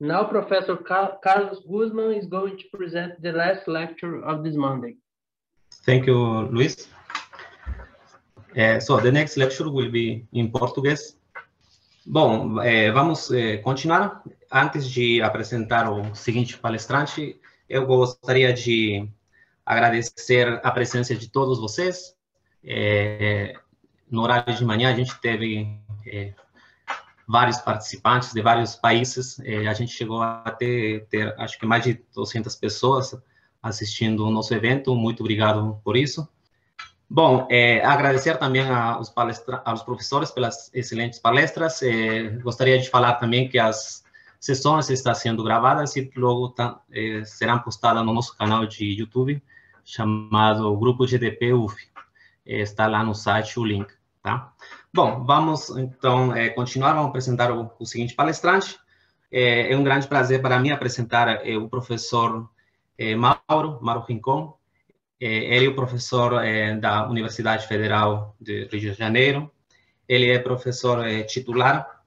Now, Professor Carlos Guzman is going to present the last lecture of this Monday. Thank you, Luis. So the next lecture will be in Português. Bom, vamos continuar. Antes de apresentar o seguinte palestrante, eu gostaria de agradecer a presença de todos vocês. No horário de manhã, a gente teve vários participantes de vários países. A gente chegou a ter, acho que mais de 200 pessoas assistindo o nosso evento. Muito obrigado por isso. Bom, agradecer também aos professores pelas excelentes palestras. Gostaria de falar também que as sessões estão sendo gravadas e logo serão postadas no nosso canal de YouTube, chamado Grupo GDP UF. Está lá no site o link, tá? Bom, vamos então continuar. Vamos apresentar o seguinte palestrante. É um grande prazer para mim apresentar o professor Mauro Rincon. Ele é o professor da Universidade Federal de Rio de Janeiro. Ele é professor titular.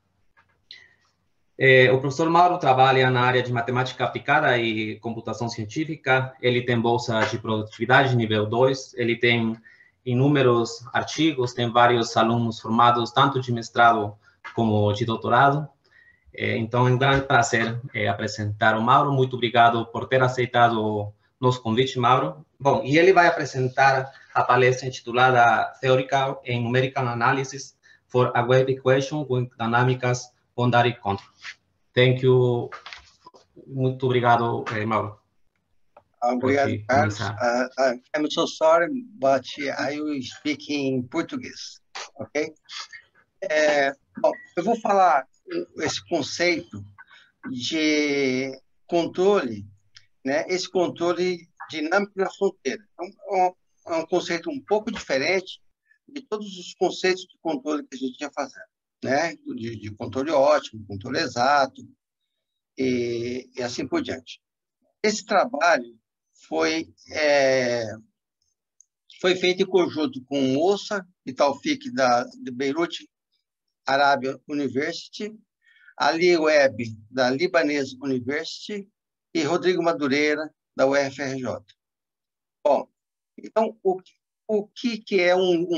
O professor Mauro trabalha na área de matemática aplicada e computação científica. Ele tem bolsa de produtividade nível 2. Ele tem inúmeros artigos, tem vários alunos formados, tanto de mestrado como de doutorado. Então, é um grande prazer apresentar o Mauro. Muito obrigado por ter aceitado o nosso convite, Mauro. Bom, e ele vai apresentar a palestra intitulada Theoretical and Numerical Analysis for a Wave Equation with Dynamicas Boundary Control. Thank you. Muito obrigado, Mauro. Obrigado, Carlos. I'm so sorry, but I will speak in Português, ok? Bom, eu vou falar esse conceito de controle, né? Esse controle dinâmico na fronteira. É um conceito um pouco diferente de todos os conceitos de controle que a gente já fazendo, né? De controle ótimo, controle exato e assim por diante. Esse trabalho foi feito em conjunto com Moussa e Taufik de Beirut Arabia University, Ali Webb da Lebanese University e Rodrigo Madureira da UFRJ. Bom, então o que é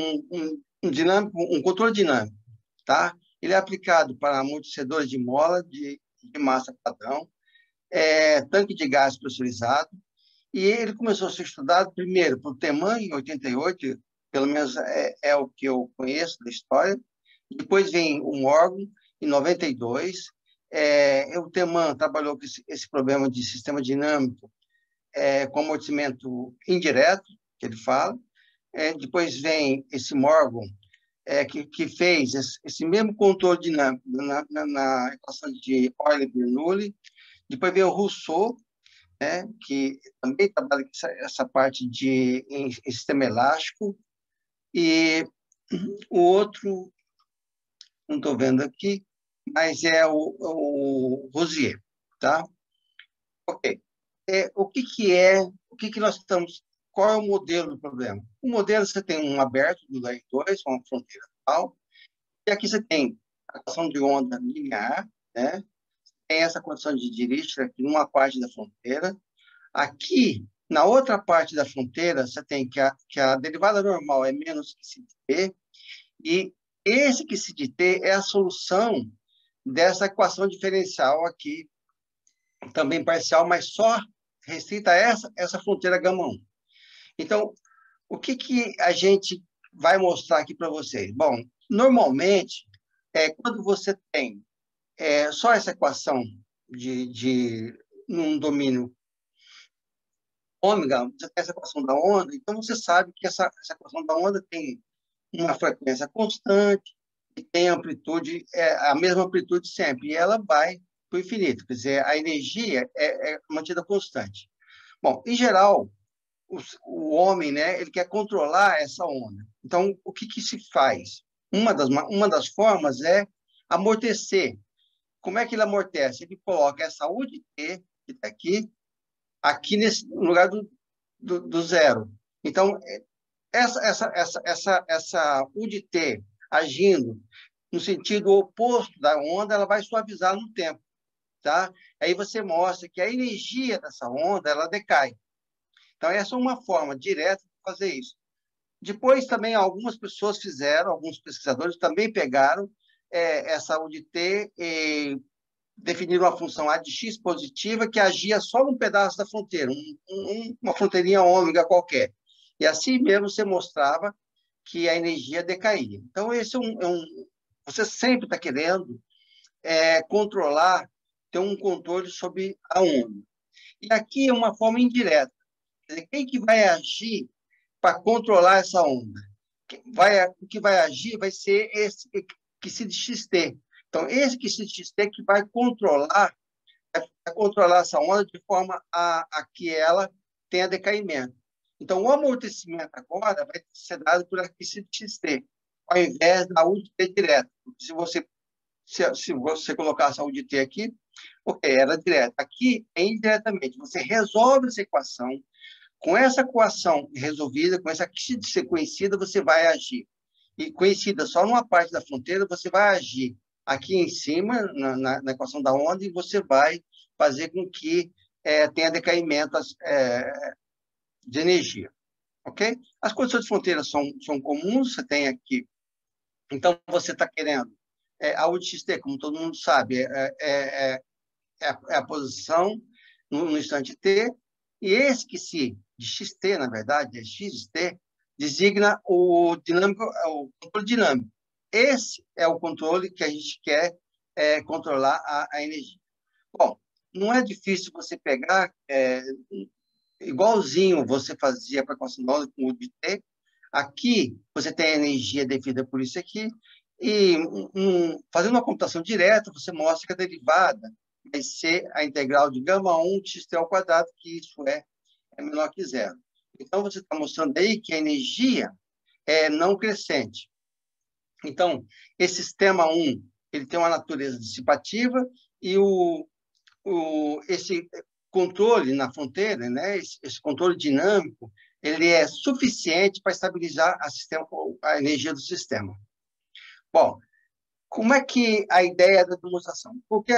um controle dinâmico, tá? Ele é aplicado para amortecedores de mola de massa padrão, tanque de gás pressurizado, e ele começou a ser estudado primeiro por Teman em 88, pelo menos é o que eu conheço da história. Depois vem o Morgan em 92. O Teman trabalhou com esse problema de sistema dinâmico com amortecimento indireto, que ele fala. Depois vem esse Morgan, que fez esse mesmo controle dinâmico na equação de Euler-Bernoulli. Depois vem o Rousseau, que também trabalha com essa parte em sistema elástico. E o outro, não estou vendo aqui, mas é o Rosier, tá? Ok. O que nós estamos... Qual é o modelo do problema? O modelo, você tem um aberto do R2, uma fronteira tal, e aqui você tem a equação de onda linear, né? Tem essa condição de Dirichlet aqui numa parte da fronteira. Aqui, na outra parte da fronteira, você tem que a derivada normal é menos que si de t, e esse que si de t é a solução dessa equação diferencial aqui, também parcial, mas só restrita a essa fronteira γ1. Então, o que a gente vai mostrar aqui para vocês? Bom, normalmente, quando você tem só essa equação num domínio ômega, você tem essa equação da onda, então você sabe que essa equação da onda tem uma frequência constante e tem amplitude, a mesma amplitude sempre, e ela vai para o infinito, quer dizer, a energia é mantida constante. Bom, em geral, o homem, né, ele quer controlar essa onda. Então, o que se faz? Uma das formas é amortecer. Como é que ele amortece? Ele coloca essa U de T, que está aqui no lugar do zero. Então, essa U de T agindo no sentido oposto da onda, ela vai suavizar no tempo. tá? Aí você mostra que a energia dessa onda, ela decai. Então, essa é uma forma direta de fazer isso. Depois, também, algumas pessoas fizeram, alguns pesquisadores também pegaram essa UDT e definiram uma função A de X positiva que agia só num pedaço da fronteira, uma fronteirinha ômega qualquer. E assim mesmo você mostrava que a energia decaía. Então, esse você sempre está querendo controlar, ter um controle sobre a onda. E aqui é uma forma indireta. Quer dizer, quem que vai agir para controlar essa onda? O que vai agir vai ser esse QCD-XT. Então, esse QCD-XT que vai controlar essa onda de forma a que ela tenha decaimento. Então, o amortecimento agora vai ser dado por QCD-XT, ao invés da UDT direta. Se você colocasse a UDT aqui, ok, era direta. Aqui é indiretamente. Você resolve essa equação. Com essa equação resolvida, com essa QCD conhecida, você vai agir. E conhecida só numa parte da fronteira, você vai agir aqui em cima, na equação da onda, e você vai fazer com que tenha decaimento de energia. Ok? As condições de fronteira são comuns, você tem aqui. Então, você está querendo. A UDXT, como todo mundo sabe, é a posição no instante t, e esse que de XT, na verdade, é XT, designa o controle dinâmico. Esse é o controle que a gente quer controlar a energia. Bom, não é difícil você pegar igualzinho você fazia para a onda com o UDT. Aqui você tem a energia definida por isso aqui, e fazendo uma computação direta, você mostra que a derivada vai ser a integral de γ1 de xt ao quadrado, que isso é menor que zero. Então, você está mostrando aí que a energia é não crescente. Então, esse sistema 1, ele tem uma natureza dissipativa, e esse controle na fronteira, né, esse controle dinâmico, ele é suficiente para estabilizar a energia do sistema. Bom, como é que a ideia da demonstração? Porque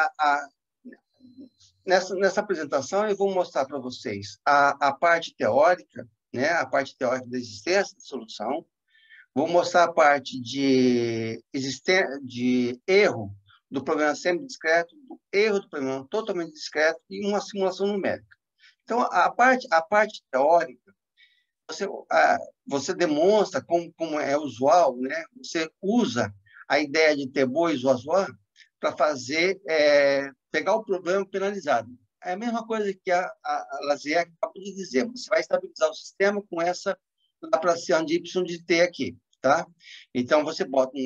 nessa apresentação eu vou mostrar para vocês a parte teórica, né, a parte teórica da existência da solução. Vou mostrar a parte de erro do problema semidiscreto, do erro do problema totalmente discreto e uma simulação numérica. Então, a parte teórica, você demonstra como é usual, né? Você usa a ideia de T-Bois e Zoissois para pegar o problema penalizado. É a mesma coisa que a Lazier acabou de dizer. Você vai estabilizar o sistema com essa Laplaciano de Y de T aqui, tá? Então, você bota um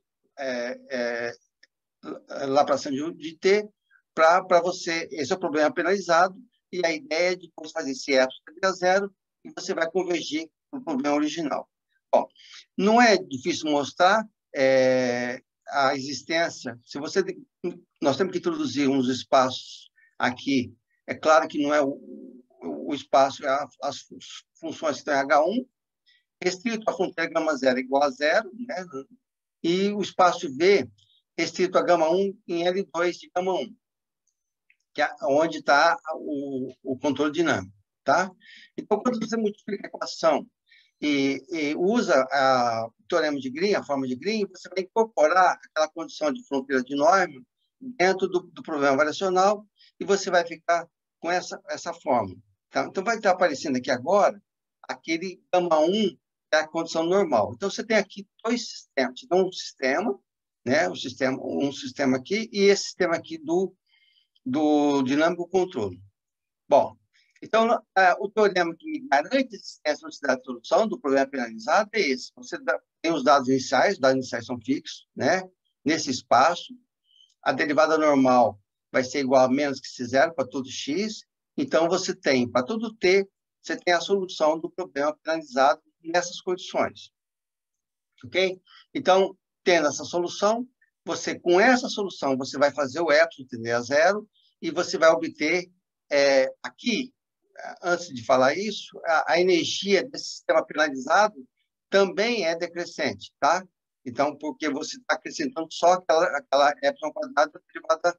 Laplaciano de T para você... Esse é o problema penalizado, e a ideia é depois fazer esse epsilon a zero, e você vai convergir para o problema original. Bom, não é difícil mostrar a existência. Nós temos que introduzir uns espaços aqui. É claro que não é o espaço, as funções que estão em H1, restrito à fronteira γ0 igual a zero, né? E o espaço V restrito a γ1 em L2 de γ1, que é onde está o controle dinâmico. Tá? Então, quando você multiplica a equação e usa o teorema de Green, a forma de Green, você vai incorporar aquela condição de fronteira de Neumann dentro do problema variacional, e você vai ficar com essa fórmula. Tá? Então, vai estar aparecendo aqui agora aquele γ1, que é a condição normal. Então, você tem aqui dois sistemas. Então, um sistema, né? Um sistema aqui, e esse sistema aqui do dinâmico controle. Bom, então, o teorema que me garante a velocidade de solução do problema penalizado é esse. Você tem os dados iniciais são fixos, né? Nesse espaço. A derivada normal vai ser igual a menos que C0 para todo x. Então, você tem, para todo t, você tem a solução do problema penalizado nessas condições. Ok? Então, tendo essa solução, com essa solução, você vai fazer o epsilon tender a zero, e você vai obter aqui, antes de falar isso, a energia desse sistema penalizado também é decrescente, tá? Então, porque você está acrescentando só aquela epsilon quadrada derivada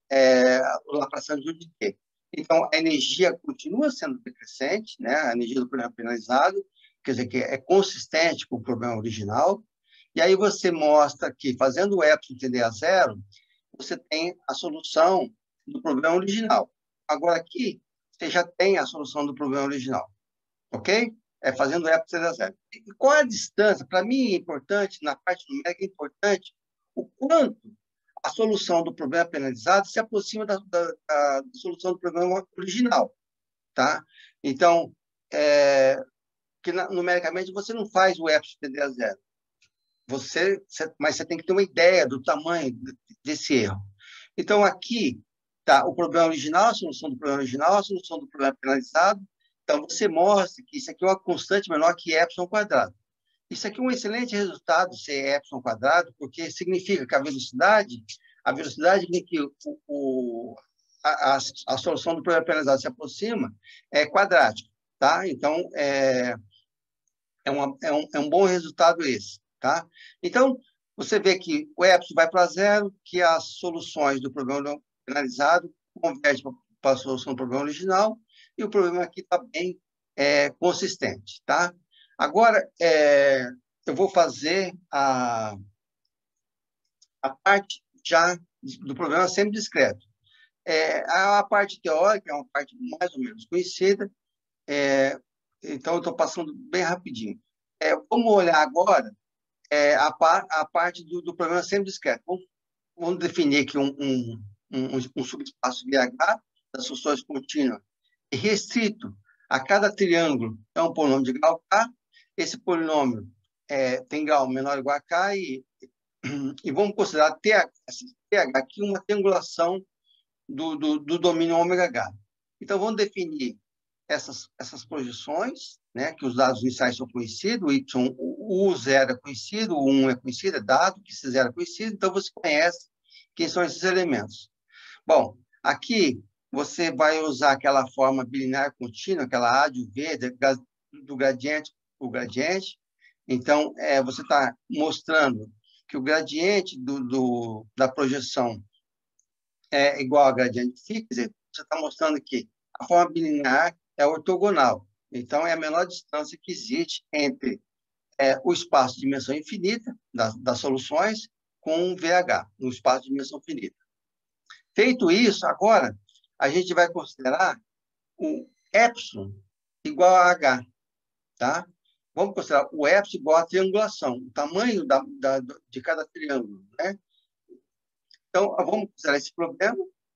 o Laplaciano de T. Então, a energia continua sendo decrescente, né? A energia do problema penalizado, quer dizer, que é consistente com o problema original. E aí você mostra que, fazendo o epsilon tender a zero, você tem a solução do problema original. Agora, aqui, você já tem a solução do problema original. Ok? Fazendo o epsilon tender a zero. E qual é a distância? Para mim, é importante, na parte numérica, é importante o quanto a solução do problema penalizado se aproxima da solução do problema original. Tá? Então, que numericamente você não faz o epsilon tender a zero. Mas você tem que ter uma ideia do tamanho desse erro. Então, aqui está o problema original, a solução do problema original, a solução do problema penalizado. Então, você mostra que isso aqui é uma constante menor que epsilon quadrado. Isso aqui é um excelente resultado, ser epsilon quadrado, porque significa que a velocidade em que a solução do problema penalizado se aproxima é quadrática. Tá? Então, é um bom resultado esse. Tá? Então, você vê que o epsilon vai para zero, que as soluções do problema penalizado convergem para a solução do problema original, e o problema aqui está bem consistente. Tá? Agora, eu vou fazer a parte já do problema semidiscreto. A parte teórica é uma parte mais ou menos conhecida, então eu estou passando bem rapidinho. Vamos olhar agora a parte do problema semidiscreto. Vamos definir aqui um subespaço VH das soluções contínuas e restrito a cada triângulo é um polinômio de grau K. Esse polinômio tem grau menor ou igual a K e vamos considerar TH aqui uma triangulação do domínio ômega-H. Então, vamos definir essas projeções, né, que os dados iniciais são conhecidos, o U0 é conhecido, o 1 é conhecido, é dado, que esse 0 é conhecido, então você conhece quem são esses elementos. Bom, aqui você vai usar aquela forma bilinear contínua, aquela A de V, do gradiente, o gradiente. Então, você está mostrando que o gradiente da projeção é igual ao gradiente φ, quer dizer, você está mostrando que a forma bilinear é ortogonal. Então, é a menor distância que existe entre o espaço de dimensão infinita das soluções com o VH, no espaço de dimensão finita. Feito isso, agora, a gente vai considerar o epsilon igual a H. Tá? Vamos considerar o epsilon igual a triangulação, o tamanho de cada triângulo. Né? Então, vamos considerar esse problema.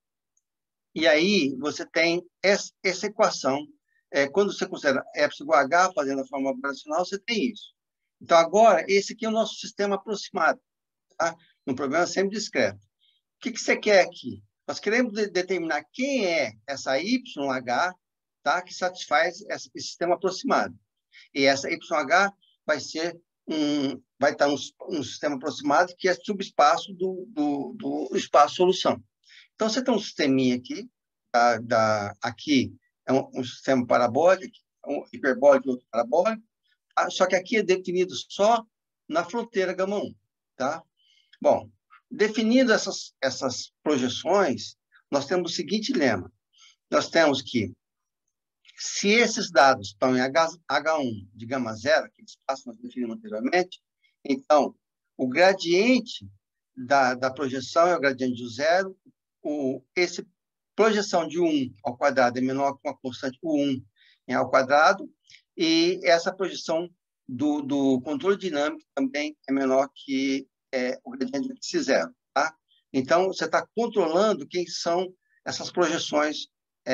E aí, você tem essa equação. Quando você considera epsilon igual a H, fazendo a forma operacional, você tem isso. Então, agora, esse aqui é o nosso sistema aproximado, tá? No problema semidiscreto. O que você quer aqui? Nós queremos determinar quem é essa YH, tá? Que satisfaz esse sistema aproximado. E essa YH vai estar um sistema aproximado que é subespaço do espaço solução. Então, você tem um sisteminha aqui, aqui é um sistema parabólico, um hiperbólico e outro parabólico, só que aqui é definido só na fronteira γ1. Tá? Bom, definindo essas projeções, nós temos o seguinte lema. Nós temos que, se esses dados estão em H1 de γ0, aquele espaço que nós definimos anteriormente, então, o gradiente da projeção é o gradiente de zero, essa projeção de 1 ao quadrado é menor que uma constante U1 ao quadrado, e essa projeção do controle dinâmico também é menor que o gradiente de x0. Tá? Então, você está controlando quem são essas projeções,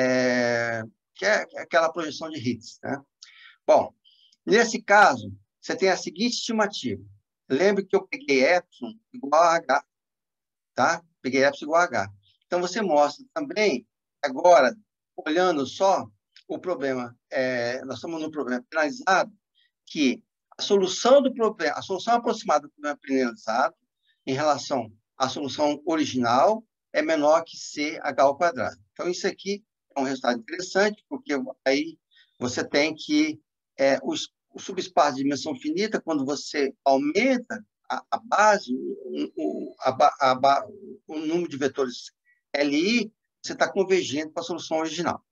que é aquela projeção de Higgs. Né? Bom, nesse caso, você tem a seguinte estimativa. Lembre que eu peguei epsilon igual a H. Tá? Peguei epsilon igual a H. Então, você mostra também, agora, olhando só o problema, nós estamos no problema penalizado, que a solução do problema, a solução aproximada do problema penalizado em relação à solução original é menor que CH ao quadrado. Então, isso aqui é um resultado interessante, porque aí você tem que o subespaço de dimensão finita, quando você aumenta a base, o número de vetores LI, você está convergindo para a solução original.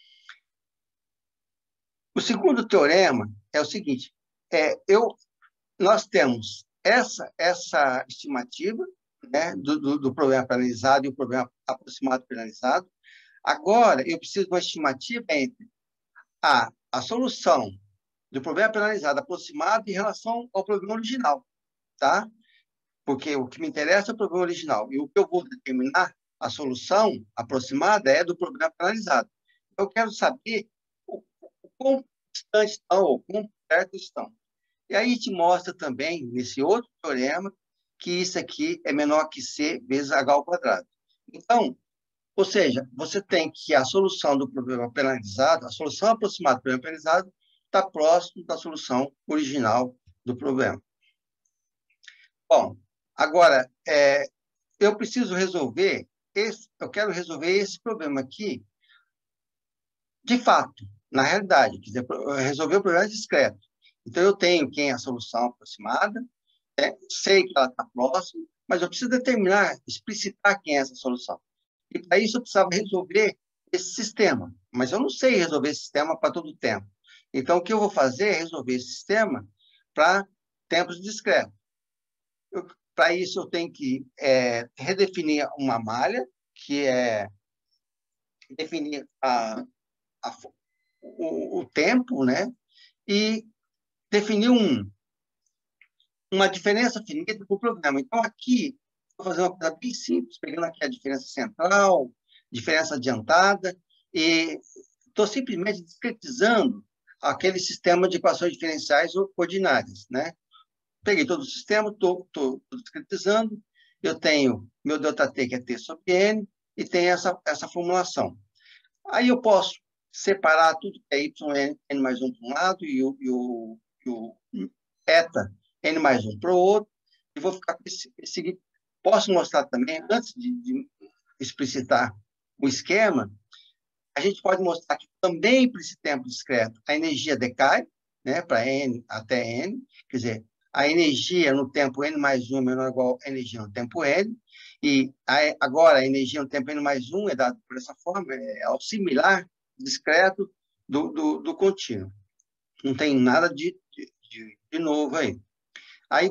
O segundo teorema é o seguinte, nós temos essa estimativa, né, do problema penalizado e o problema aproximado penalizado. Agora, eu preciso de uma estimativa entre a solução do problema penalizado aproximado em relação ao problema original, tá? Porque o que me interessa é o problema original. E o que eu vou determinar, a solução aproximada, é do problema penalizado. Eu quero saber o quão distante estão, ou quão perto estão. E aí te mostra também, nesse outro teorema, que isso aqui é menor que C vezes H ao quadrado. Então, ou seja, você tem que a solução do problema penalizado, a solução aproximada do problema penalizado, está próximo da solução original do problema. Bom, agora, eu preciso resolver, eu quero resolver esse problema aqui, de fato, na realidade, quer dizer, resolver o problema discreto. Então, eu tenho quem é a solução aproximada, sei que ela está próxima, mas eu preciso determinar, explicitar quem é essa solução. E, para isso, eu precisava resolver esse sistema, mas eu não sei resolver esse sistema para todo o tempo. Então, o que eu vou fazer é resolver esse sistema para tempos discretos. Para isso, eu tenho que redefinir uma malha, que é definir o tempo, né? E definir uma diferença finita para o problema. Então, aqui, vou fazer uma coisa bem simples, pegando aqui a diferença central, diferença adiantada, e estou simplesmente discretizando aquele sistema de equações diferenciais ordinárias, né? Peguei todo o sistema, estou discretizando, eu tenho meu ΔT, que é T sobre N, e tem essa formulação. Aí eu posso separar tudo que é Y, N mais 1 para um lado, e o eta, N mais 1 para o outro, e vou ficar com esse seguinte. Posso mostrar também, antes de explicitar o esquema, a gente pode mostrar que também, para esse tempo discreto, a energia decai, né, para N até N, quer dizer, a energia no tempo N mais 1 é menor ou igual à energia no tempo N, e agora a energia no tempo N mais 1 é dada por essa forma, ao similar discreto do contínuo. Não tem nada de novo aí. Aí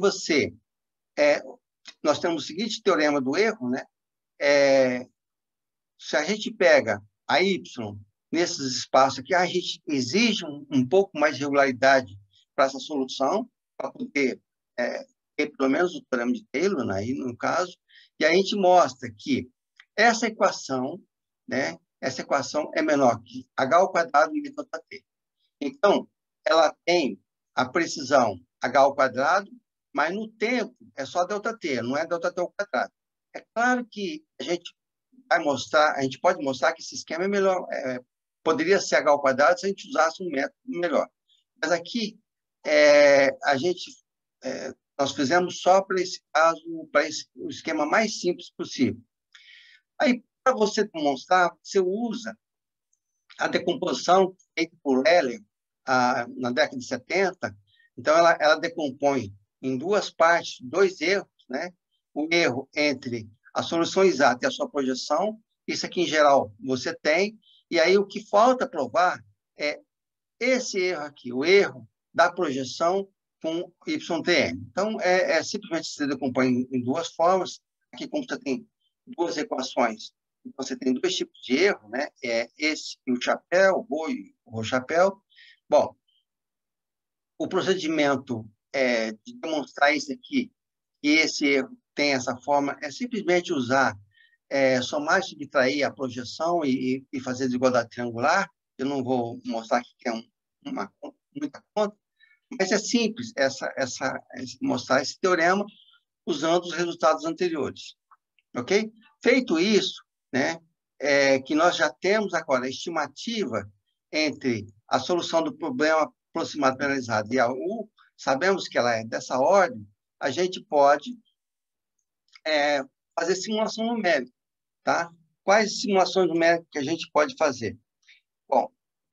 nós temos o seguinte teorema do erro, né? Se a gente pega a Y nesses espaços aqui, a gente exige um pouco mais de regularidade para essa solução, para poder ter pelo menos o teorema de Taylor, aí, no caso, e aí a gente mostra que essa equação, né, essa equação é menor que H ao quadrado vezes ΔT. Então, ela tem a precisão H ao quadrado, mas no tempo é só ΔT, não é ΔT ao quadrado. É claro que a gente pode mostrar que esse esquema é melhor, poderia ser H ao quadrado se a gente usasse um método melhor. Mas aqui, nós fizemos só para esse caso, o esquema mais simples possível. Aí, para você demonstrar, você usa a decomposição feita por Heller na década de 70. Então, ela decompõe em duas partes, dois erros, né? O erro entre a solução exata e a sua projeção, isso aqui, em geral, você tem, e aí o que falta provar é esse erro aqui, o erro da projeção com YTN. Então, simplesmente se decompõe em duas formas. Aqui, como você tem duas equações, você tem dois tipos de erro, né? Esse e o chapéu, o rho e o chapéu. Bom, o procedimento de demonstrar isso aqui, que esse erro tem essa forma, é simplesmente usar, somar e subtrair a projeção e fazer desigualdade triangular. Eu não vou mostrar aqui que é muita conta, mas é simples mostrar esse teorema usando os resultados anteriores. Ok? Feito isso, né, que nós já temos agora a estimativa entre a solução do problema aproximado penalizado e a U, sabemos que ela é dessa ordem, a gente pode fazer simulação numérica. Tá? Quais simulações numéricas que a gente pode fazer? Bom,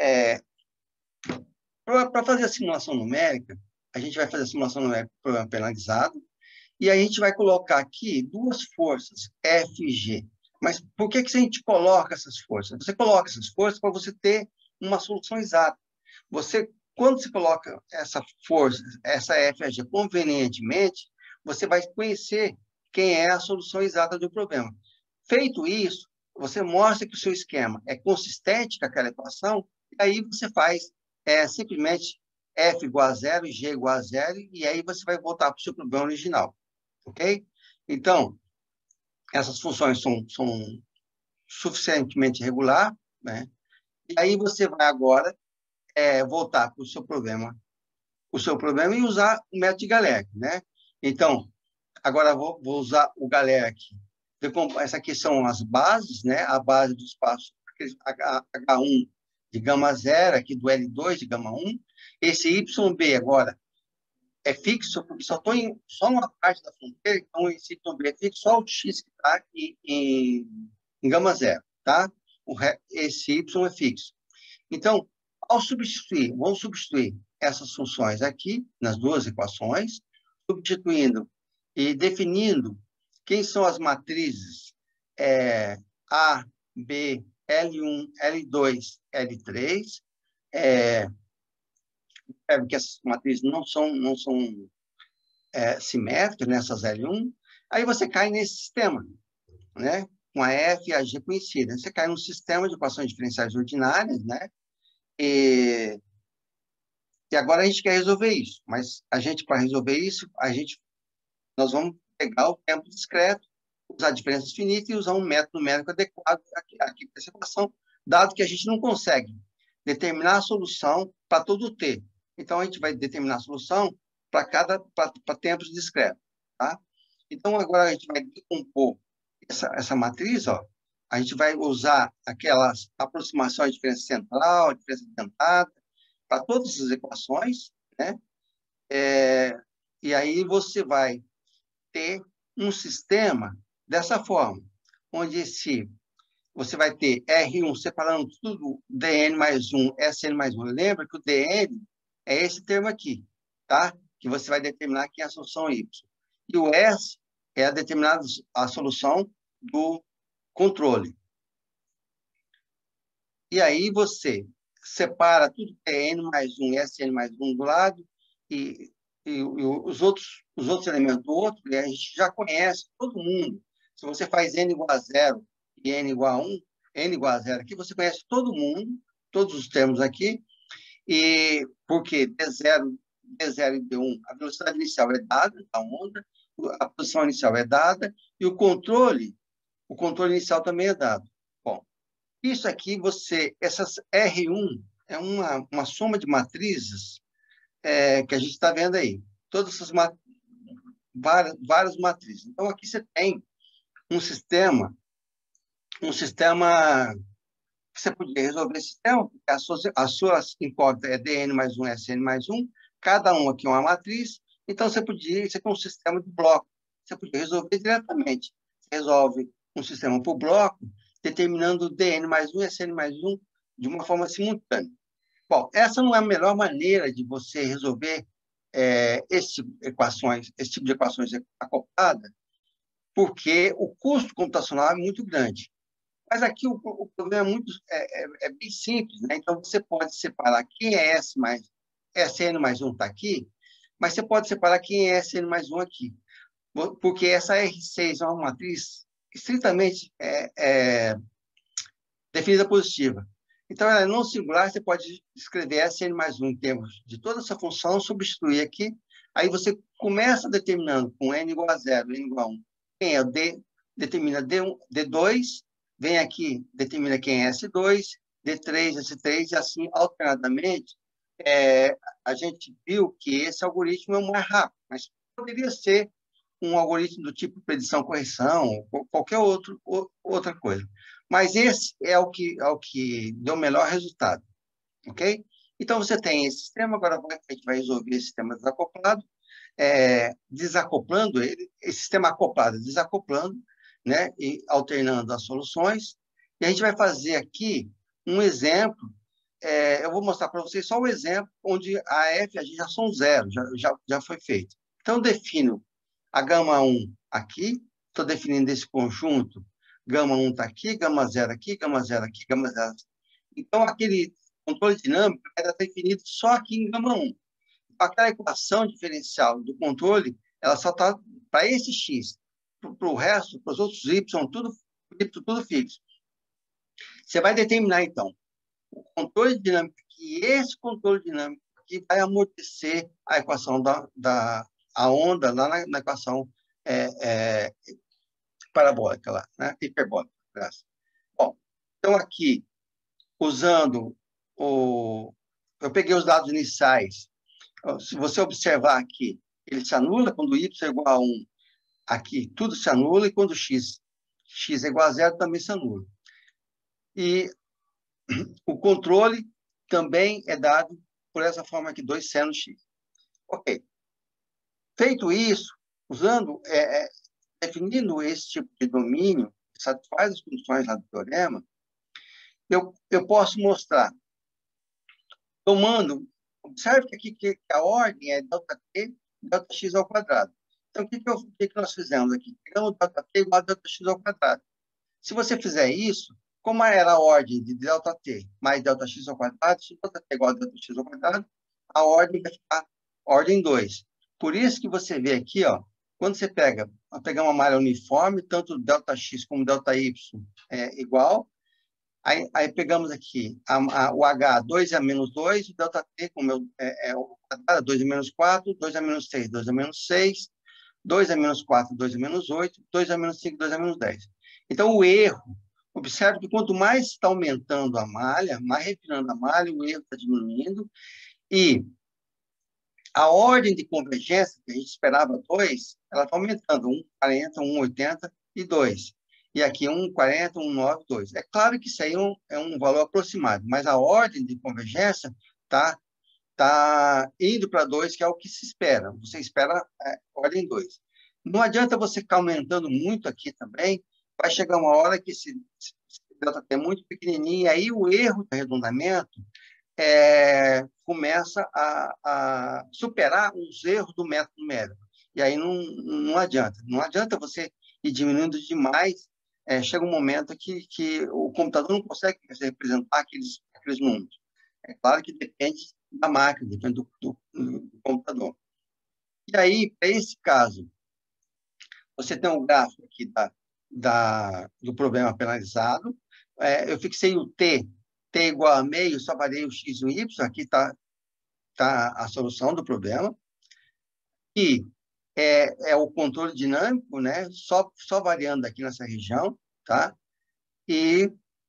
para fazer a simulação numérica, a gente vai fazer a simulação numérica do problema penalizado, e a gente vai colocar aqui duas forças, F e G. Mas por que a gente coloca essas forças? Você coloca essas forças para você ter uma solução exata. Quando você coloca essa força, essa FAG convenientemente, você vai conhecer quem é a solução exata do problema. Feito isso, você mostra que o seu esquema é consistente com aquela equação, e aí você faz simplesmente F igual a zero, G igual a zero, e aí você vai voltar para o seu problema original. Ok? Então, essas funções são suficientemente regular, né? E aí você vai agora voltar para o seu problema e usar o método de Galerk, né? Então, agora vou usar o Galerk. Essa aqui são as bases, né? A base do espaço H1 de gama zero, aqui do L2 de gama 1. Esse YB agora é fixo, porque só numa parte da fronteira, então esse YB é fixo, só o X que está aqui em gama zero, tá? Esse Y é fixo. Então, vamos substituir essas funções aqui, nas duas equações, substituindo e definindo quem são as matrizes A, B, L1, L2, L3. Porque essas matrizes não são simétricas, nessas L1. Aí você cai nesse sistema, né? Com a F e a G conhecida. Você cai num sistema de equações diferenciais ordinárias, né? E agora a gente quer resolver isso, mas para resolver isso, nós vamos pegar o tempo discreto, usar diferenças finitas e usar um método numérico adequado aqui para essa equação, dado que a gente não consegue determinar a solução para todo T. Então, a gente vai determinar a solução para tempos discretos. Tá? Então, agora a gente vai decompor essa matriz, ó. A gente vai usar aquelas aproximações de diferença central, diferença dentada, para todas as equações, né? E aí você vai ter um sistema dessa forma, onde você vai ter R1 separando tudo, DN mais 1, SN mais 1. Lembra que o DN é esse termo aqui, tá? Que você vai determinar aqui a solução Y. E o S é a solução do controle. E aí você separa tudo DN mais 1, SN mais 1 do lado, e os outros elementos do outro, a gente já conhece, todo mundo. Se você faz N igual a 0 e N igual a 1, N igual a 0 aqui, você conhece todo mundo, todos os termos aqui, e porque D0 e D1, a velocidade inicial é dada da onda, a posição inicial é dada, e o controle inicial também é dado. Bom, isso aqui, essas R1 é uma soma de matrizes que a gente está vendo aí. Todas essas várias matrizes. Então, aqui você tem um sistema que você podia resolver esse sistema, porque as suas incógnitas é DN mais 1, SN mais 1, cada um aqui é uma matriz, então você tem um sistema de bloco. Você podia resolver diretamente. Você resolve um sistema por bloco, determinando DN mais 1 e SN mais 1 de uma forma simultânea. Bom, essa não é a melhor maneira de você resolver esse tipo de equações acopladas, porque o custo computacional é muito grande. Mas aqui o problema é bem simples, né? Então, você pode separar quem é SN mais 1 está aqui, mas você pode separar quem é SN mais 1 aqui. Porque essa R6 é uma matriz estritamente definida positiva. Então, ela é não singular, você pode escrever SN mais 1 em termos de toda essa função, substituir aqui, aí você começa determinando com N igual a 0, N igual a 1, quem é o D, determina D1, D2, vem aqui, determina quem é S2, D3, S3, e assim, alternadamente, a gente viu que esse algoritmo é o mais rápido, mas poderia ser um algoritmo do tipo predição-correção, ou qualquer outra coisa. Mas esse é o que deu o melhor resultado, ok? Então, você tem esse sistema, agora a gente vai resolver esse sistema desacoplado, desacoplando ele, esse sistema acoplado, desacoplando, né, e alternando as soluções. E a gente vai fazer aqui um exemplo, eu vou mostrar para vocês só um exemplo onde a F e a G já são zero, já foi feito. Então, eu defino a gama 1 aqui, estou definindo esse conjunto gama 1 está aqui, gama 0 aqui, gama 0 aqui, gama 0 aqui. Então, aquele controle dinâmico era definido só aqui em gama 1. Aquela equação diferencial do controle, ela só está para esse x. Para o resto, para os outros y, tudo fixo. Você vai determinar, então, o controle dinâmico, que esse controle dinâmico que vai amortecer a equação a onda lá na equação parabólica lá, né? Hiperbólica. Bom, então aqui, usando eu peguei os dados iniciais. Se você observar aqui, ele se anula quando y é igual a 1. Aqui, tudo se anula, e quando x é igual a 0, também se anula. E o controle também é dado por essa forma aqui, 2 seno x. Ok. Feito isso, definindo esse tipo de domínio, que satisfaz as condições lá do teorema, eu posso mostrar, observe que aqui que a ordem é ΔT, ΔX ao quadrado. Então, o que nós fizemos aqui? Pegamos ΔT igual a ΔX ao quadrado. Se você fizer isso, como era a ordem de ΔT mais ΔX ao quadrado, se ΔT é igual a ΔX ao quadrado, a ordem vai ficar ordem 2. Por isso que você vê aqui, ó, quando você pegar uma malha uniforme, tanto ΔX como ΔY é igual. Aí pegamos aqui o H, 2 a menos 2, o ΔT, como o quadrado, 2 a menos 4, 2 a menos 6, 2 a menos 6, 2 a menos 4, 2 a menos 8, 2 a menos 5, 2 a menos 10. Então, o erro, observe que quanto mais está aumentando a malha, mais refinando a malha, o erro está diminuindo, e a ordem de convergência, que a gente esperava 2, ela está aumentando, 1,40, 1,80 e 2. E aqui 1,40, 1,9, 2. É claro que isso aí é um valor aproximado, mas a ordem de convergência está indo para 2, que é o que se espera. Você espera ordem 2. Não adianta você ficar aumentando muito aqui também, vai chegar uma hora que esse delta é muito pequenininho, e aí o erro de arredondamento começa a superar os erros do método numérico. E aí não adianta. Não adianta você ir diminuindo demais. Chega um momento que o computador não consegue representar aqueles números. É claro que depende da máquina, depende do computador. E aí, para esse caso, você tem um gráfico aqui do problema penalizado. Eu fixei o T igual a meio, só variei o x e o y. Aqui está a solução do problema. E é o controle dinâmico, né? Só variando aqui nessa região, tá? E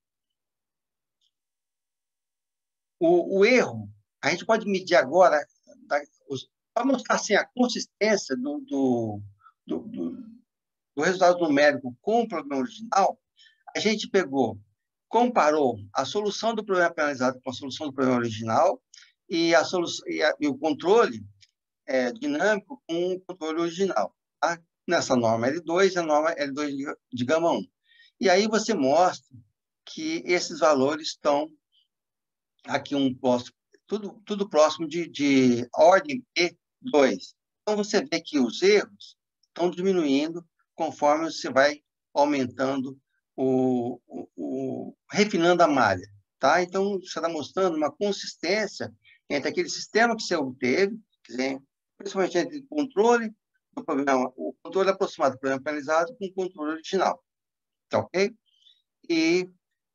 o erro, a gente pode medir agora, para mostrar assim, a consistência do resultado numérico com o problema original, a gente comparou a solução do problema penalizado com a solução do problema original e o controle dinâmico com o controle original, tá? Nessa norma L2 e a norma L2 de gama 1. E aí você mostra que esses valores estão aqui tudo próximo de ordem P2. Então, você vê que os erros estão diminuindo conforme você vai aumentando refinando a malha, tá? Então, você está mostrando uma consistência entre aquele sistema que você obteve, principalmente entre o controle do problema, o controle aproximado do problema penalizado com o controle original, tá ok? E,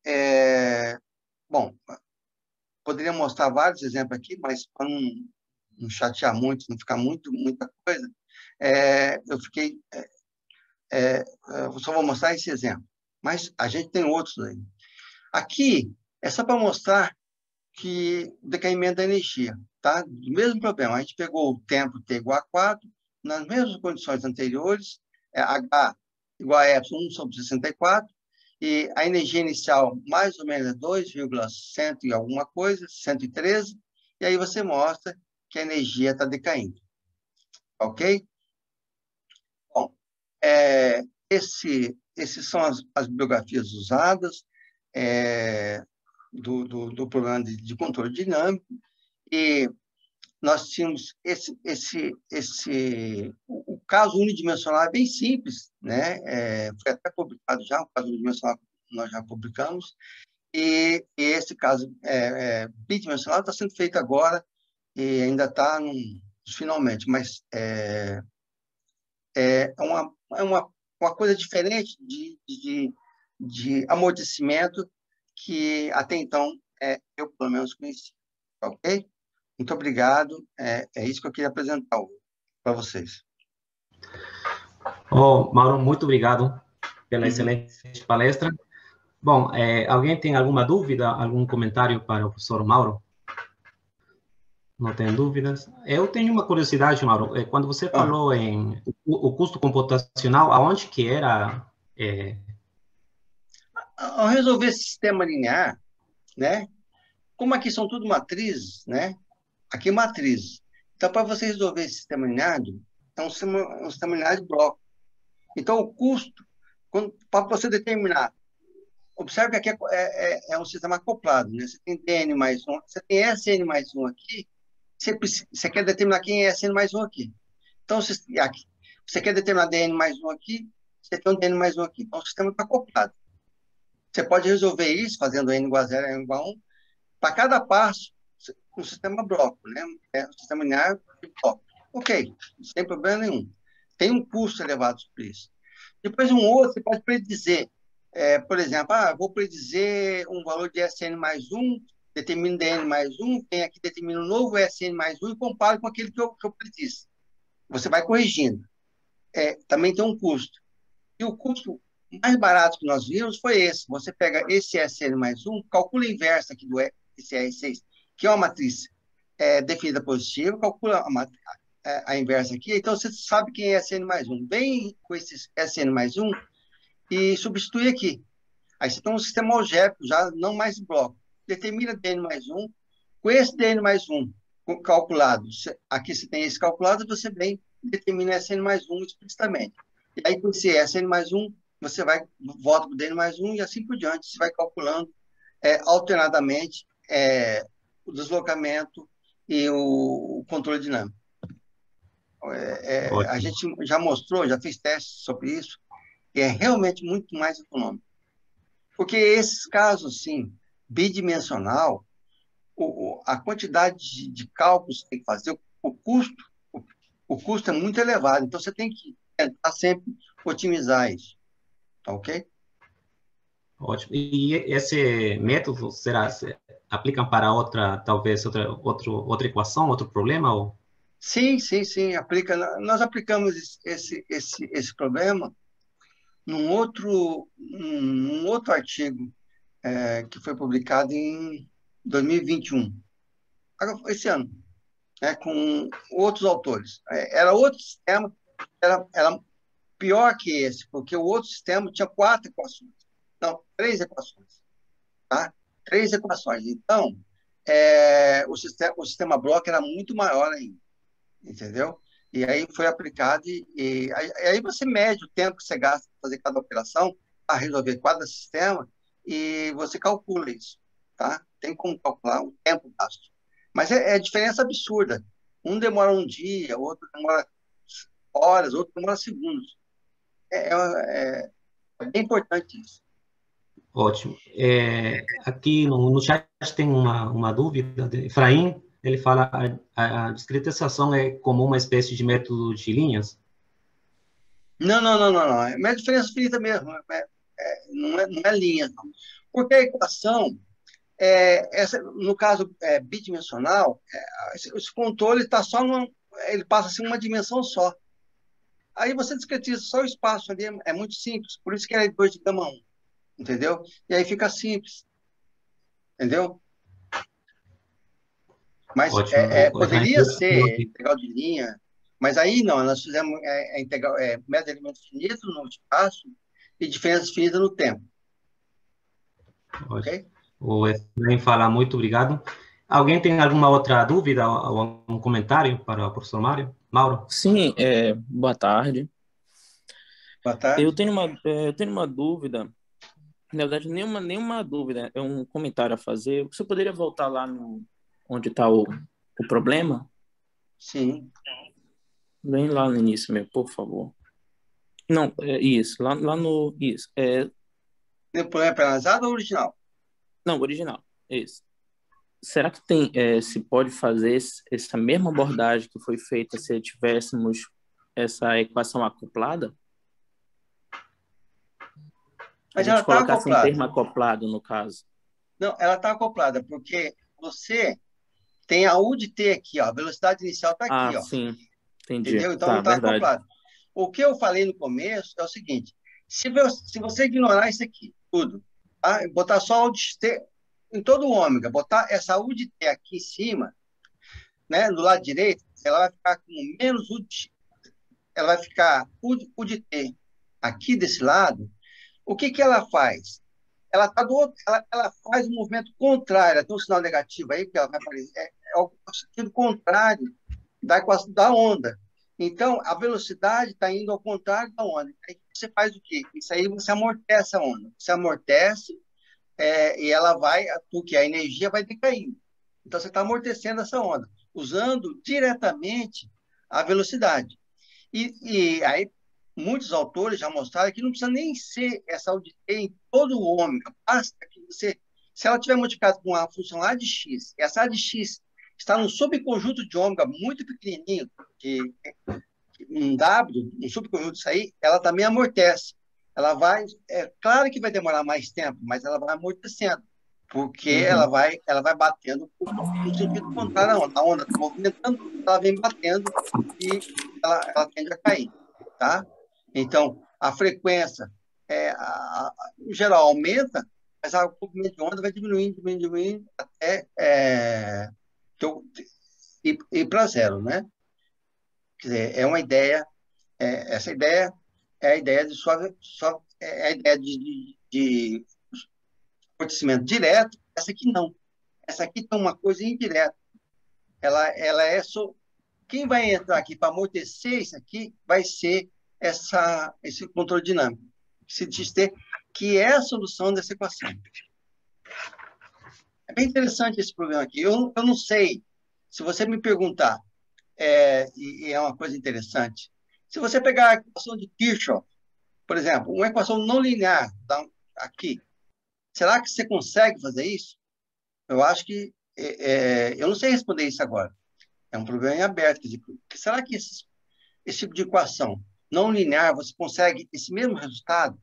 bom, poderia mostrar vários exemplos aqui, mas para não chatear muito, não ficar muita coisa, eu só vou mostrar esse exemplo. Mas a gente tem outros aí. Aqui é só para mostrar que o decaimento da energia, tá? Do mesmo problema, a gente pegou o tempo t igual a 4, nas mesmas condições anteriores, H igual a Y 1/64, e a energia inicial mais ou menos é 2,100 e alguma coisa, 113, e aí você mostra que a energia está decaindo. Ok? Bom, esses são as bibliografias usadas do problema de controle dinâmico, e nós tínhamos o caso unidimensional é bem simples, né? Foi até publicado já, o caso unidimensional nós já publicamos, e esse caso bidimensional está sendo feito agora e ainda está finalmente, mas é uma coisa diferente de amortecimento que até então eu, pelo menos, conheci. Ok? Muito obrigado. É isso que eu queria apresentar para vocês. Mauro, muito obrigado pela excelente palestra. Bom, alguém tem alguma dúvida, algum comentário para o professor Mauro? Não tem dúvidas? Eu tenho uma curiosidade, Mauro. Quando você falou em o custo computacional, aonde que era? Ao resolver sistema linear, né? Como aqui são tudo matrizes, né? Aqui é matriz. Então, para você resolver esse sistema linear, é um sistema linear de bloco. Então, o custo, para você determinar, observe que aqui é um sistema acoplado, né? Você tem Dn mais 1, você tem Sn mais 1 aqui, você quer determinar quem é Sn mais 1 aqui. Então, você quer determinar Dn mais 1 aqui, você tem um Dn mais 1 aqui. Então, o sistema está acoplado. Você pode resolver isso fazendo n igual a 0, n igual a 1, para cada passo, um sistema bloco, né? Um sistema linear de bloco. Ok, sem problema nenhum. Tem um custo elevado sobre isso. Depois, um outro, você pode predizer. Por exemplo, vou predizer um valor de Sn mais 1, determino Dn mais 1, tem aqui, determino um novo Sn mais 1 e comparo com aquele que eu prediz. Você vai corrigindo. Também tem um custo. E o custo mais barato que nós vimos foi esse. Você pega esse Sn mais 1, calcula a inversa aqui do R6, que é uma matriz definida positiva, calcula a inversa aqui, então você sabe quem é Sn mais 1. Vem com esse Sn mais 1 e substitui aqui. Aí você tem um sistema algébrico, já não mais bloco. Determina Dn mais 1. Com esse Dn mais 1 calculado, aqui você tem esse calculado, você vem e determina Sn mais 1 explicitamente. E aí, com esse Sn mais 1, você volta para o Dn mais 1 e assim por diante. Você vai calculando alternadamente o deslocamento e o controle dinâmico. A gente já mostrou, já fez testes sobre isso, que é realmente muito mais econômico. Porque esses casos, assim, bidimensional, a quantidade de cálculos que você tem que fazer, o custo é muito elevado. Então, você tem que tentar sempre otimizar isso. Tá ok? Ótimo. E esse método aplica para talvez outra equação, outro problema? Ou? Sim, aplica. Nós aplicamos esse problema num outro artigo que foi publicado em 2021, esse ano, com outros autores. Era outro sistema, era pior que esse, porque o outro sistema tinha 4 equações. Não, 3 equações. Tá? 3 equações. Então, o sistema bloco era muito maior ainda. Entendeu? E aí foi aplicado, e aí você mede o tempo que você gasta para fazer cada operação, para resolver cada sistema, e você calcula isso. Tá? Tem como calcular o tempo gasto. Mas é diferença absurda. Um demora um dia, outro demora horas, outro demora segundos. É bem importante isso. Ótimo. Aqui no chat tem uma dúvida de Efraim. Ele fala a discretização é como uma espécie de método de linhas? Não. É diferença finita mesmo. Não é linha, não. Porque a equação, no caso bidimensional, esse controle está só ele passa assim uma dimensão só. Aí você discretiza só o espaço ali, é muito simples. Por isso que é 2 de gama 1, entendeu? E aí fica simples, entendeu? Mas poderia ser integral de linha, mas aí não, nós fizemos integral, método de elemento finito no espaço e diferença finita no tempo. Ok? O Efraim fala muito obrigado. Alguém tem alguma outra dúvida ou algum comentário para o professor Mauro? Sim, boa tarde. Boa tarde. Eu tenho uma dúvida, na verdade, nenhuma dúvida, é um comentário a fazer. Você poderia voltar lá onde está o problema? Sim. Vem lá no início mesmo, por favor. Não, é isso. Lá no. Isso. O problema é penalizado ou original? Não, original. Isso. Será que tem, se pode fazer essa mesma abordagem que foi feita se tivéssemos essa equação acoplada? A Mas ela gente está colocasse um acoplada. termo acoplado, no caso. Não, ela está acoplada, porque você tem a U de T aqui, ó, a velocidade inicial está Ah, aqui, ó, sim. Entendi. entendeu? Então não Tá, está verdade. acoplado. O que eu falei no começo é o seguinte: se você ignorar isso aqui, tudo, tá? E botar só U de T em todo o ômega, botar essa U de T aqui em cima, né, do lado direito, ela vai ficar com menos U de, ela vai ficar U de T aqui desse lado. O que que ela faz? Ela tá do outro, ela faz um movimento contrário, ela tem um sinal negativo aí que ela vai aparecer, é o sentido contrário da onda. Então, a velocidade está indo ao contrário da onda. Aí você faz o quê? Isso aí você amortece a onda. Você amortece e ela vai, porque a energia vai decaindo. Então, você está amortecendo essa onda, usando diretamente a velocidade. E aí, muitos autores já mostraram que não precisa nem ser essa auditoria em todo o ômega, basta que você, se ela tiver multiplicado com uma função A de x, e essa A de x está num subconjunto de ômega muito pequenininho, um W, um subconjunto disso aí, ela também amortece. Ela vai, é claro que vai demorar mais tempo, mas ela vai amortecendo, porque Uhum. ela vai batendo no sentido contrário à onda. A onda está movimentando, ela vem batendo e ela tende a cair, tá? Então, a frequência, em geral, aumenta, mas o comprimento de onda vai diminuindo, diminuindo, diminuindo, até ir para zero, né? Quer dizer, é uma ideia, essa ideia é a ideia de é a ideia de amortecimento direto, essa aqui não. Essa aqui tem uma coisa indireta. Ela é só. Quem vai entrar aqui para amortecer isso aqui vai ser esse controle dinâmico, se diz ter, que é a solução dessa equação. É bem interessante esse problema aqui. Eu não sei, se você me perguntar, e é uma coisa interessante, se você pegar a equação de Kirchhoff, por exemplo, uma equação não linear aqui, será que você consegue fazer isso? Eu acho que eu não sei responder isso agora. É um problema em aberto. Quer dizer, será que esse tipo de equação não linear você consegue esse mesmo resultado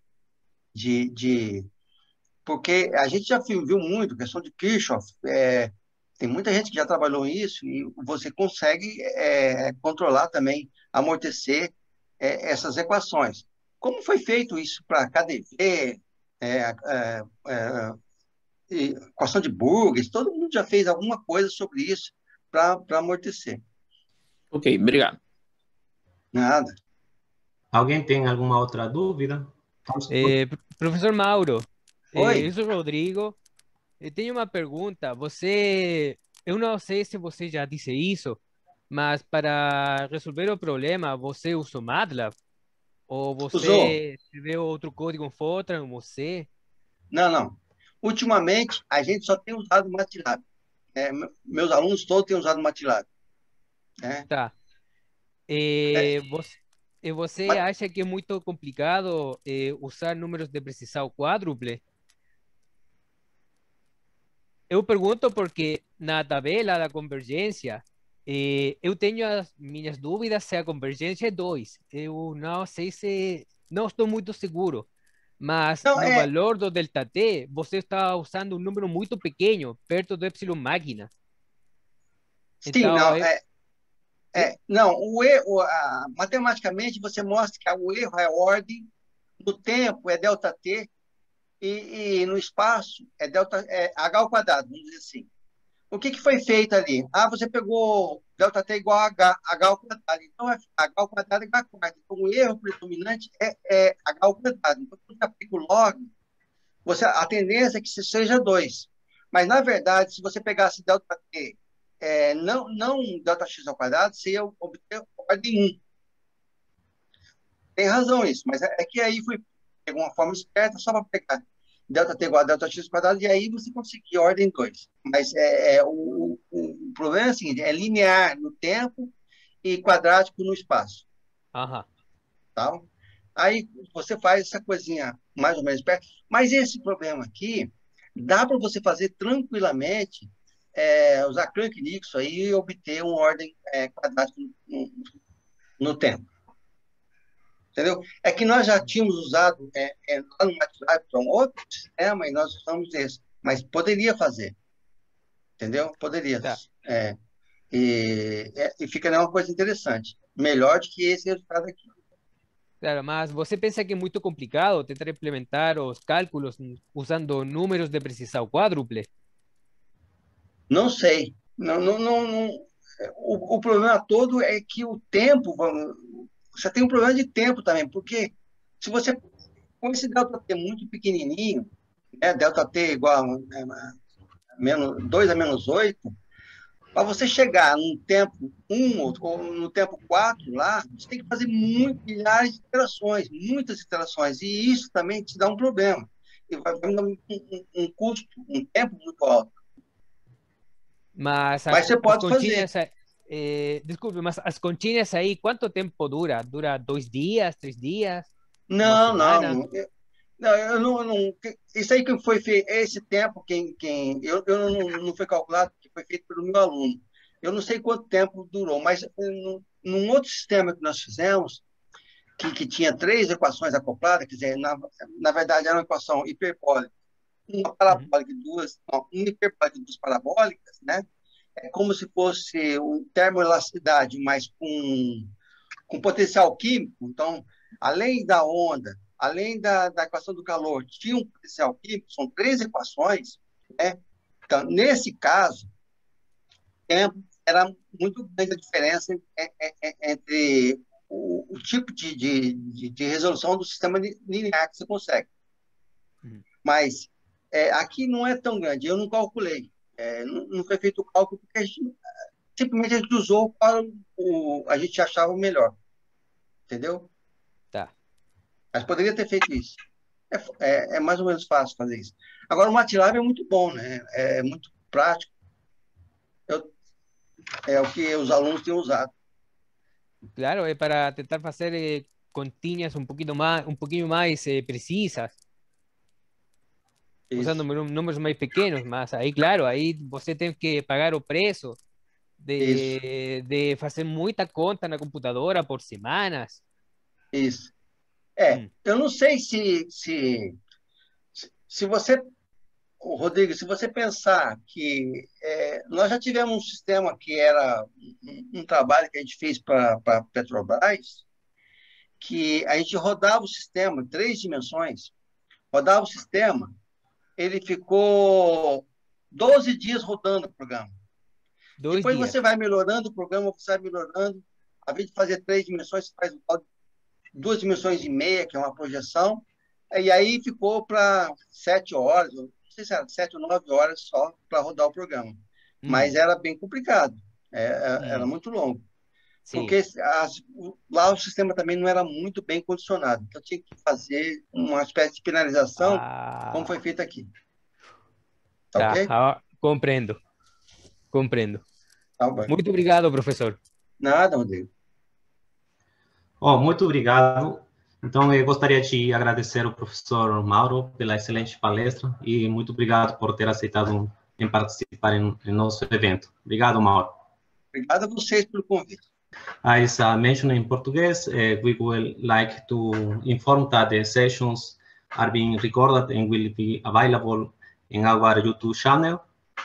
porque a gente já viu muito questão de Kirchhoff. Tem muita gente que já trabalhou nisso e você consegue controlar também, amortecer essas equações. Como foi feito isso para KdV, equação de Burgers, todo mundo já fez alguma coisa sobre isso para amortecer. Ok, obrigado. Nada. Alguém tem alguma outra dúvida? Vamos- Professor Mauro, Oi? eu sou o Rodrigo. Eu tenho uma pergunta. Eu não sei se você já disse isso, mas para resolver o problema, você usou MATLAB? Ou Usou? você escreveu outro código em Fortran, você? Não, não. Ultimamente, a gente só tem usado MATLAB. Meus alunos todos têm usado MATLAB. Né? Tá. É, Você mas, acha que é muito complicado usar números de precisão quádruple? Eu pergunto porque na tabela da convergência, eu tenho as minhas dúvidas se a convergência é 2. Eu não sei se. Não estou muito seguro. Mas não, no valor do delta t, você está usando um número muito pequeno, perto do epsilon máquina. sim, Então, não, sim? não, o erro, matematicamente, você mostra que o erro é ordem, no tempo é delta t, e no espaço é h ao quadrado, vamos dizer assim. O que foi feito ali? Você pegou ΔT igual a H ao quadrado. Então, é H ao quadrado é H quarto. Então, o erro predominante é H ao quadrado. Então, quando você aplica o log, a tendência é que seja 2. Mas, na verdade, se você pegasse ΔT, não Δx ao quadrado, você ia obter ordem 1. Tem razão isso, mas que aí pegou uma forma esperta só para pegar ΔT igual a Δx ao quadrado, e aí você conseguia ordem 2. Mas o problema é o seguinte, é linear no tempo e quadrático no espaço. Ajá. Tá? Aí você faz essa coisinha mais ou menos perto. Mas esse problema aqui, dá para você fazer tranquilamente, usar crank Nixon aí e obter uma ordem quadrática no tempo. Entendeu? É que nós já tínhamos usado lá no MATLAB para um outro sistema e nós usamos esse. Mas poderia fazer. Entendeu? Poderia. Tá. E fica uma coisa interessante. Melhor do que esse resultado aqui. Claro, mas você pensa que é muito complicado tentar implementar os cálculos usando números de precisão quádruple? Não sei. O problema todo é que o tempo, você tem um problema de tempo também, porque se você, com esse ΔT muito pequenininho, né, ΔT igual a 2 a menos 8, para você chegar num tempo 1 ou no tempo 4 lá, você tem que fazer milhares de iterações, muitas iterações, e isso também te dá um problema. E vai dar um custo, um tempo muito alto. Mas você pode fazer. Desculpe, mas as continhas aí, quanto tempo dura? Dura 2 dias, 3 dias? Não, uma semana? eu não. Isso aí que foi feito, esse tempo, eu não foi calculado, que foi feito pelo meu aluno. Eu não sei quanto tempo durou, mas num outro sistema que nós fizemos, que tinha 3 equações acopladas, quer dizer, na verdade era uma equação hiperbólica, uma parabólica e uma hiperbólica e 2 parabólicas, né? É como se fosse um termoelasticidade, mas com potencial químico. Então, além da onda, além da equação do calor, tinha um potencial químico, são 3 equações, né? Então, nesse caso, era muito grande a diferença entre o tipo de resolução do sistema linear que você consegue. Mas aqui não é tão grande, eu não calculei. Não foi feito o cálculo, porque simplesmente a gente usou para a gente achava o melhor. Entendeu? Tá. Mas poderia ter feito isso. É mais ou menos fácil fazer isso. Agora, o MATLAB é muito bom, né? É muito prático. É o que os alunos têm usado. Claro, é para tentar fazer continhas um pouquinho mais precisas, Isso. usando números mais pequenos, mas aí, claro, aí você tem que pagar o preço de fazer muita conta na computadora por semanas. Isso. Eu não sei se você, Rodrigo, se você pensar que nós já tivemos um sistema que era um trabalho que a gente fez para a Petrobras, que a gente rodava o sistema, 3 dimensões, rodava o sistema, ele ficou 12 dias rodando o programa. Depois você vai melhorando o programa, você vai melhorando. A vez de fazer 3 dimensões, você faz 2 dimensões e meia, que é uma projeção, e aí ficou para 7 horas, não sei se era 7 ou 9 horas só para rodar o programa. Mas era bem complicado, era muito longo. Sim. Porque lá o sistema também não era muito bem condicionado, então tinha que fazer uma espécie de penalização, como foi feito aqui. Tá ok? Compreendo. Tá bem. Muito obrigado, professor. Nada, Rodrigo. Muito obrigado. Então, eu gostaria de agradecer ao professor Mauro pela excelente palestra e muito obrigado por ter aceitado em participar em nosso evento. Obrigado, Mauro. Obrigado a vocês pelo convite. As mentioned in Portuguese, we would like to inform that the sessions are being recorded and will be available in our YouTube channel.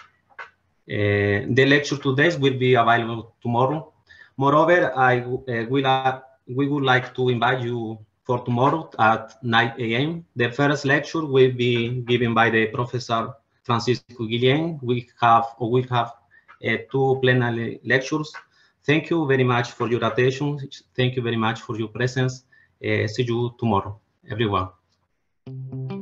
The lecture today will be available tomorrow. Moreover, we would like to invite you for tomorrow at 9 a.m. The first lecture will be given by the Professor Francisco Guillén. We have 2 plenary lectures. Thank you very much for your attention. Thank you very much for your presence. See you tomorrow, everyone.